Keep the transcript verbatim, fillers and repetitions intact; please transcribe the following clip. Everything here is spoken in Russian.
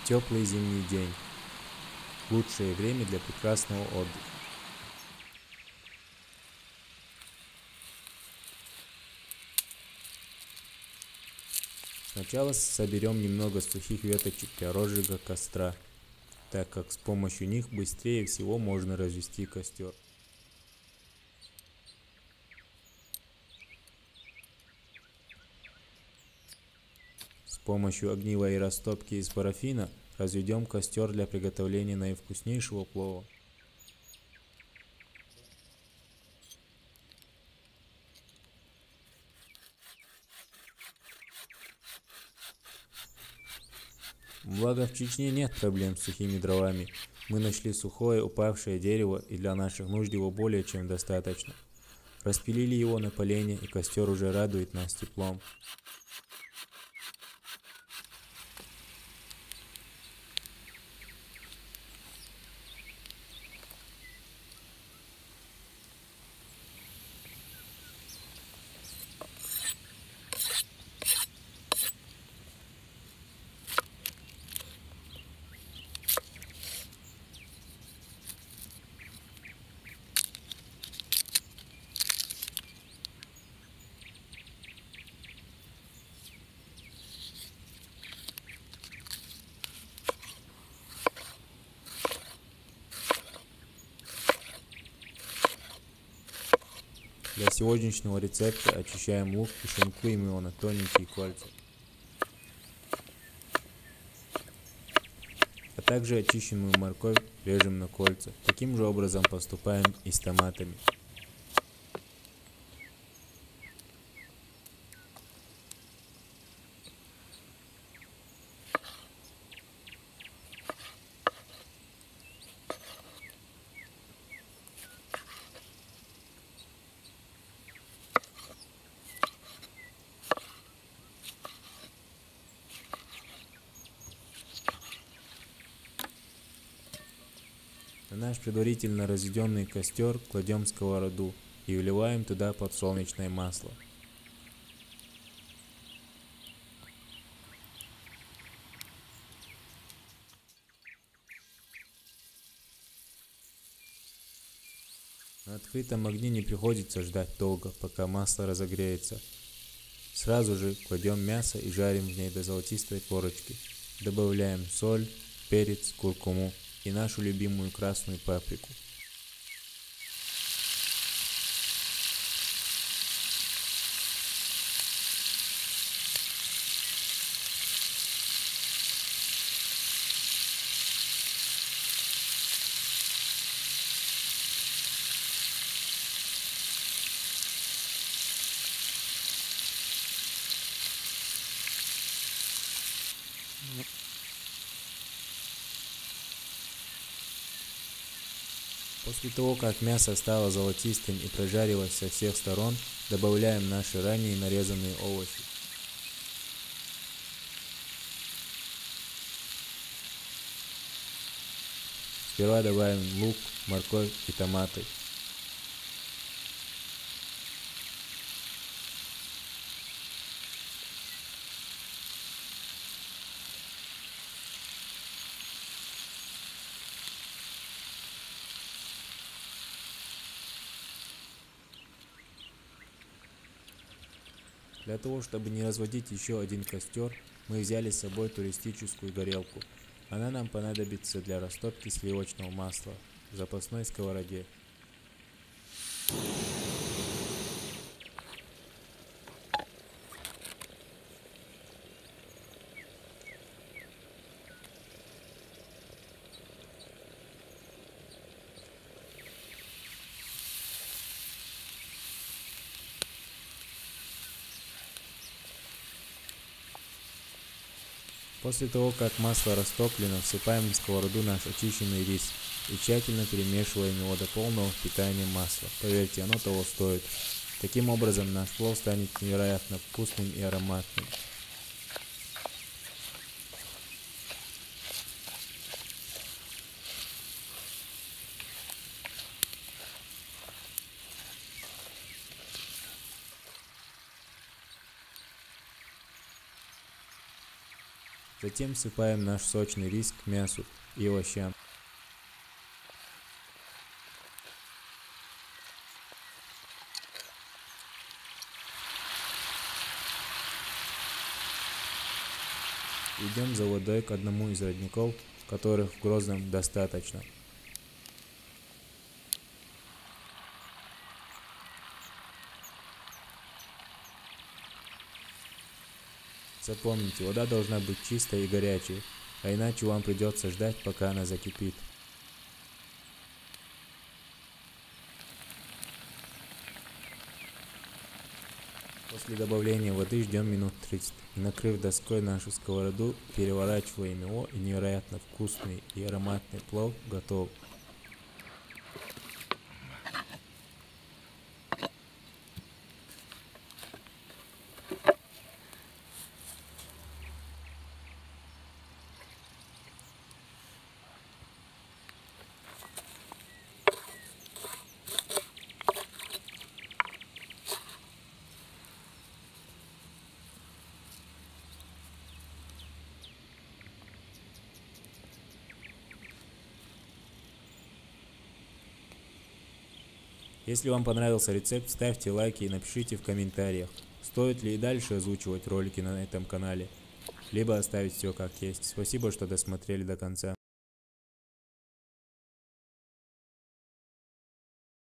теплый зимний день. Лучшее время для прекрасного отдыха. Сначала соберем немного сухих веточек для розжига костра, так как с помощью них быстрее всего можно развести костер. С помощью огнивой растопки из парафина разведем костер для приготовления наивкуснейшего плова. Благо в Чечне нет проблем с сухими дровами. Мы нашли сухое упавшее дерево, и для наших нужд его более чем достаточно. Распилили его на полене, и костер уже радует нас теплом. Для сегодняшнего рецепта очищаем лук и шинкуем его на тоненькие кольца. А также очищенную морковь режем на кольца. Таким же образом поступаем и с томатами. На наш предварительно разведенный костер кладем сковороду и вливаем туда подсолнечное масло. На открытом огне не приходится ждать долго, пока масло разогреется. Сразу же кладем мясо и жарим в ней до золотистой корочки. Добавляем соль, перец, куркуму и нашу любимую красную паприку. После того, как мясо стало золотистым и прожарилось со всех сторон, добавляем наши ранее нарезанные овощи. Сперва добавим лук, морковь и томаты. Для того, чтобы не разводить еще один костер, мы взяли с собой туристическую горелку. Она нам понадобится для растопки сливочного масла в запасной сковороде. После того, как масло растоплено, всыпаем в сковороду наш очищенный рис и тщательно перемешиваем его до полного впитания масла. Поверьте, оно того стоит. Таким образом, наш плов станет невероятно вкусным и ароматным. Затем всыпаем наш сочный рис к мясу и овощам. Идем за водой к одному из родников, которых в Грозном достаточно. Запомните, вода должна быть чистой и горячей, а иначе вам придется ждать, пока она закипит. После добавления воды ждем минут тридцать и, накрыв доской нашу сковороду, переворачиваем его, и невероятно вкусный и ароматный плов готов. Если вам понравился рецепт, ставьте лайки и напишите в комментариях, стоит ли и дальше озвучивать ролики на этом канале, либо оставить все как есть. Спасибо, что досмотрели до конца.